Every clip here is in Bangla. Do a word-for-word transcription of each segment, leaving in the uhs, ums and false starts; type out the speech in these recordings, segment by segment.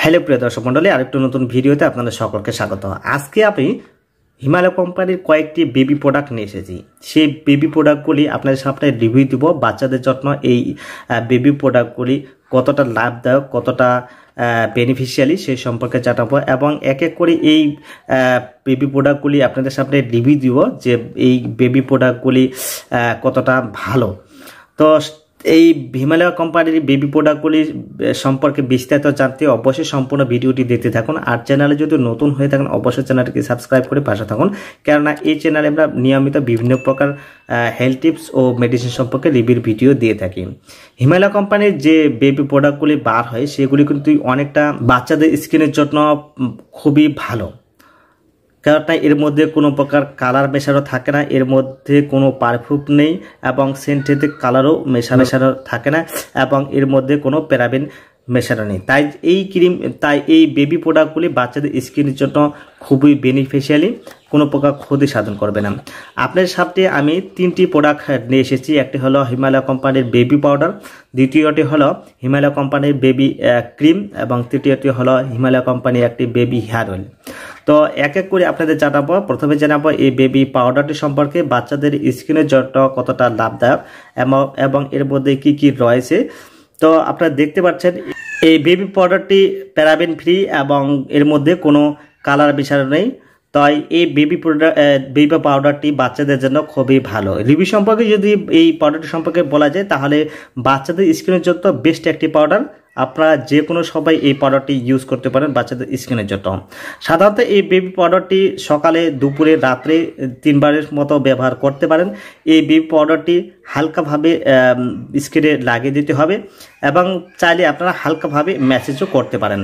হ্যালো প্রিয় দর্শক মণ্ডলী, আরেকটু নতুন ভিডিওতে আপনাদের সকলকে স্বাগত। আজকে আমি হিমালয় কোম্পানির কয়েকটি বেবি প্রোডাক্ট নিয়ে এসেছি। সেই বেবি প্রোডাক্টগুলি আপনাদের সামনে রিভিউ দিব। বাচ্চাদের জন্য এই বেবি প্রোডাক্টগুলি কতটা লাভদায়ক, কতটা বেনিফিশিয়ালি সেই সম্পর্কে জানাবো এবং এক এক করে এই বেবি প্রোডাক্টগুলি আপনাদের সামনে রিভিউ দিব যে এই বেবি প্রোডাক্টগুলি কতটা ভালো। তো এই হিমালয় কোম্পানির বেবি প্রোডাক্টগুলি সম্পর্কে বিস্তারিত জানতে অবশ্যই সম্পূর্ণ ভিডিওটি দেখতে থাকুন। আর চ্যানেলে যদি নতুন হয়ে থাকেন অবশ্যই চ্যানেলটিকে সাবস্ক্রাইব করে পাশে থাকুন, কেননা এই চ্যানেলে আমরা নিয়মিত বিভিন্ন প্রকার হেলথ টিপস ও মেডিসিন সম্পর্কে রিভিউর ভিডিও দিয়ে থাকি। হিমালয় কোম্পানির যে বেবি প্রোডাক্টগুলি বার হয় সেগুলি কিন্তু অনেকটা বাচ্চাদের স্কিনের জন্য খুবই ভালো, কারণ এর মধ্যে কোনো প্রকার কালার মেশানো থাকে না, এর মধ্যে কোনো পারফিউম নেই এবং সেন্টেড কালারও মেশা মেশানো থাকে না এবং এর মধ্যে কোনো প্যারাবেন মেশানো নেই। তাই এই ক্রিম তাই এই বেবি প্রোডাক্টগুলি বাচ্চাদের স্কিনের জন্য খুবই বেনিফিশিয়ালি, কোনো প্রকার ক্ষতি সাধন করবে না। আপনার সাথে আমি তিনটি প্রোডাক্ট নিয়ে এসেছি। একটি হলো হিমালয় কোম্পানির বেবি পাউডার, দ্বিতীয়টি হলো হিমালয় কোম্পানির বেবি ক্রিম এবং তৃতীয়টি হলো হিমালয় কোম্পানির একটি বেবি হেয়ার অয়েল। তো এক এক করে আপনাদের জানাবো। প্রথমে জানাবো এই বেবি পাউডারটি সম্পর্কে, বাচ্চাদের স্কিনের জন্য কতটা লাভদায়ক এবং এর মধ্যে কি কি রয়েছে। তো আপনারা দেখতে পাচ্ছেন এই বেবি পাউডারটি প্যারাবেন ফ্রি এবং এর মধ্যে কোনো কালার মেশানো নেই। তাই এই বেবি প্রোডাক্ট বেবি পাউডারটি বাচ্চাদের জন্য খুবই ভালো। রিভিউ সম্পর্কে যদি এই পাউডারটি সম্পর্কে বলা যায় তাহলে বাচ্চাদের স্কিনের জন্য বেস্ট একটি পাউডার। আপনারা যে কোনো সবাই এই পাউডারটি ইউজ করতে পারেন বাচ্চাদের স্কিনের জন্য। সাধারণত এই বেবি পাউডারটি সকালে, দুপুরে, রাত্রে তিনবারের মতো ব্যবহার করতে পারেন। এই বেবি পাউডারটি হালকাভাবে স্কিনে লাগিয়ে দিতে হবে এবং চাইলে আপনারা হালকাভাবে ম্যাসেজও করতে পারেন।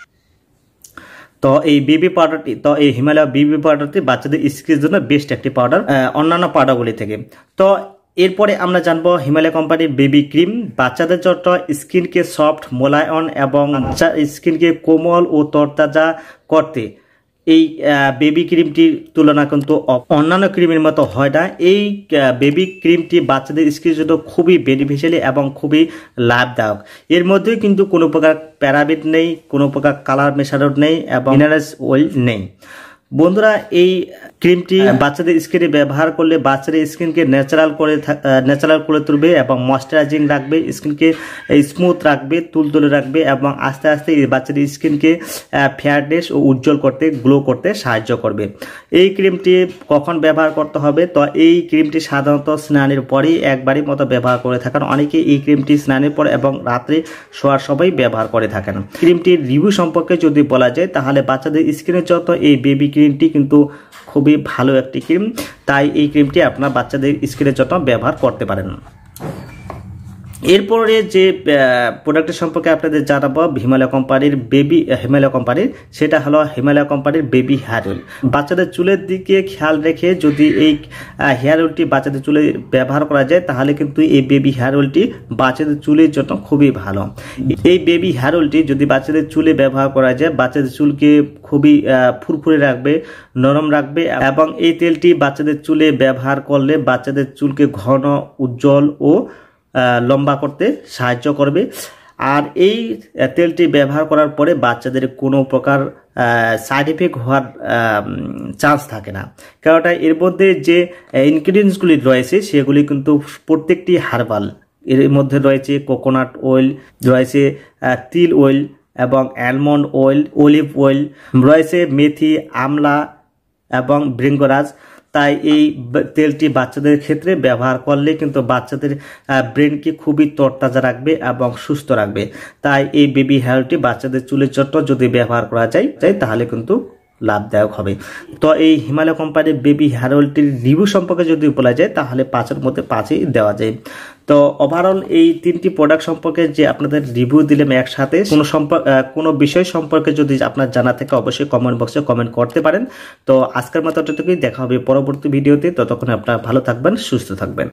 তো এই বেবি পাউডারটি তো এই হিমালয় বেবি পাউডারটি বাচ্চাদের স্কিনের জন্য বেস্ট একটি পাউডার অন্যান্য পাউডারগুলি থেকে। তো এরপরে আমরা জানবো হিমালয় কোম্পানির বেবি ক্রিম, বাচ্চাদের জন্য স্কিনকে সফট, মোলায়ন এবং স্কিনকে কোমল ও তরতাজা করতে এই বেবি ক্রিমটির তুলনা কিন্তু অন্যান্য ক্রিমের মতো হয় না। এই বেবি ক্রিমটি বাচ্চাদের স্কিনের জন্য খুবই বেনিফিশিয়ালি এবং খুবই লাভদায়ক। এর মধ্যে কিন্তু কোনো প্রকার প্যারাবেন নেই, কোনো প্রকার কালার মেশানো নেই এবং মিনারেলস অয়েল নেই। বন্ধুরা, এই ক্রিমটি বাচ্চাদের স্কিনে ব্যবহার করলে বাচ্চাদের স্কিনকে ন্যাচারাল করে ন্যাচারাল করে তুলবে এবং ময়শ্চারাইজিং রাখবে, স্কিনকে স্মুথ রাখবে, তুলতুলে রাখবে এবং আস্তে আস্তে এই বাচ্চাদের স্কিনকে ফেয়ারনেস ও উজ্জ্বল করতে, গ্লো করতে সাহায্য করবে। এই ক্রিমটি কখন ব্যবহার করতে হবে? তো এই ক্রিমটি সাধারণত স্নানের পরেই একবারই মতো ব্যবহার করে থাকেন। অনেকে এই ক্রিমটি স্নানের পর এবং রাত্রে শোয়ার সময় ব্যবহার করে থাকেন। ক্রিমটির রিভিউ সম্পর্কে যদি বলা যায় তাহলে বাচ্চাদের স্কিনের জন্য এই বেবি ক্রিমটি কিন্তু খুবই ভালো একটি ক্রিম। তাই এই ক্রিমটি আপনার বাচ্চাদের স্কিনের জন্য ব্যবহার করতে পারেন। এরপরে যে প্রোডাক্টের সম্পর্কে আপনাদের জানাবো হিমালয় কোম্পানির বেবি হিমালয় কোম্পানির সেটা হলো হিমালয় কোম্পানির বেবি হেয়ার অয়েল। বাচ্চাদের চুলের দিকে খেয়াল রেখে যদি এই হেয়ার অয়েলটি বাচ্চাদের চুলে ব্যবহার করা যায় তাহলে কিন্তু এই বেবি হেয়ার অয়েলটি বাচ্চাদের চুলের জন্য খুবই ভালো। এই বেবি হেয়ার অয়েলটি যদি বাচ্চাদের চুলে ব্যবহার করা যায় বাচ্চাদের চুলকে খুবই ফুরফুরে রাখবে, নরম রাখবে এবং এই তেলটি বাচ্চাদের চুলে ব্যবহার করলে বাচ্চাদের চুলকে ঘন, উজ্জ্বল ও লম্বা করতে সাহায্য করবে। আর এই তেলটি ব্যবহার করার পরে বাচ্চাদের কোনো প্রকার সাইড এফেক্ট হওয়ার চান্স থাকে না, কারণ এর মধ্যে যে ইনগ্রিডিয়েন্টসগুলি রয়েছে সেগুলি কিন্তু প্রত্যেকটি হার্বাল। এর মধ্যে রয়েছে কোকোনাট অয়েল, রয়েছে তিল অয়েল এবং অ্যালমন্ড অয়েল, অলিভ অয়েল, রয়েছে মেথি, আমলা এবং ভৃঙ্গরাজ। তাই এই তেলটি বাচ্চাদের ক্ষেত্রে ব্যবহার করলে কিন্তু বাচ্চাদের ব্রেনকে খুবই তরতাজা রাখবে এবং সুস্থ রাখবে। তাই এই বেবি হেয়ার অয়েলটি বাচ্চাদের চুলের জন্য যদি ব্যবহার করা যায় তাহলে কিন্তু লাভদায়ক হবে। তো এই হিমালয় কোম্পানির বেবি হেয়ার অয়েলটির রিভিউ সম্পর্কে যদি বলা যায় তাহলে পাঁচের মধ্যে পাঁচই দেওয়া যায়। তো ওভারঅল এই তিনটি প্রোডাক্ট সম্পর্কে যে আপনাদের রিভিউ দিলাম একসাথে, কোনো সম্পর্ক কোনো বিষয় সম্পর্কে যদি আপনার জানা থাকে অবশ্যই কমেন্ট বক্সে কমেন্ট করতে পারেন। তো আজকের মতো এতটুকুই, দেখা হবে পরবর্তী ভিডিওতে। ততক্ষণ আপনারা ভালো থাকবেন, সুস্থ থাকবেন।